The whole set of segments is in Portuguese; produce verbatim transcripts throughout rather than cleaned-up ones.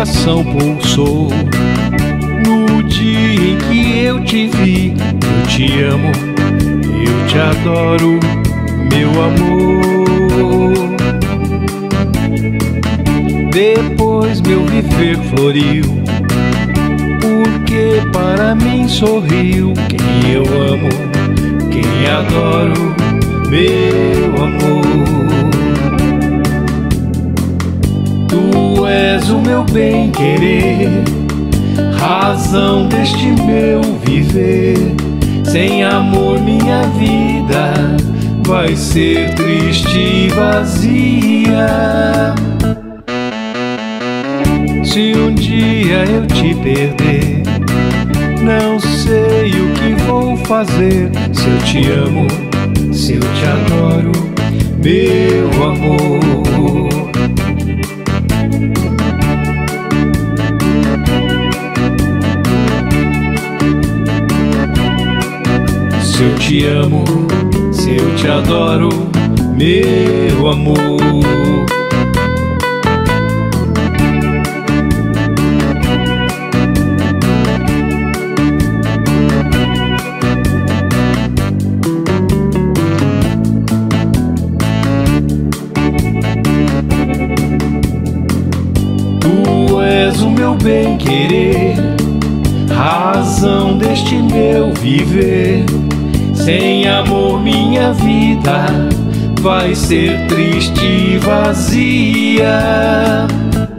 coração pulsou no dia em que eu te vi. Eu te amo, eu te adoro, meu amor. Depois meu viver floriu, porque para mim sorriu quem eu amo, quem adoro, meu amor. Tu és o meu bem-querer, razão deste meu viver. Sem amor minha vida vai ser triste e vazia. Se um dia eu te perder, não sei o que vou fazer. Se eu te amo, se eu te adoro, meu amor. Se eu te amo, se eu te adoro, meu amor. Tu és o meu bem-querer, razão deste meu viver. Sem amor minha vida vai ser triste e vazia.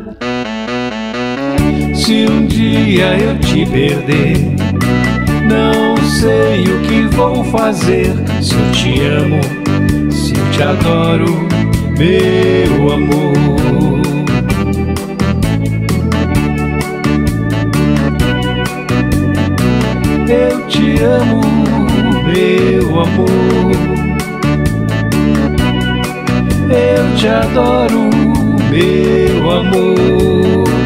Se um dia eu te perder, não sei o que vou fazer. Se eu te amo, se eu te adoro, meu amor. Eu te amo, meu amor. Eu te adoro, meu amor.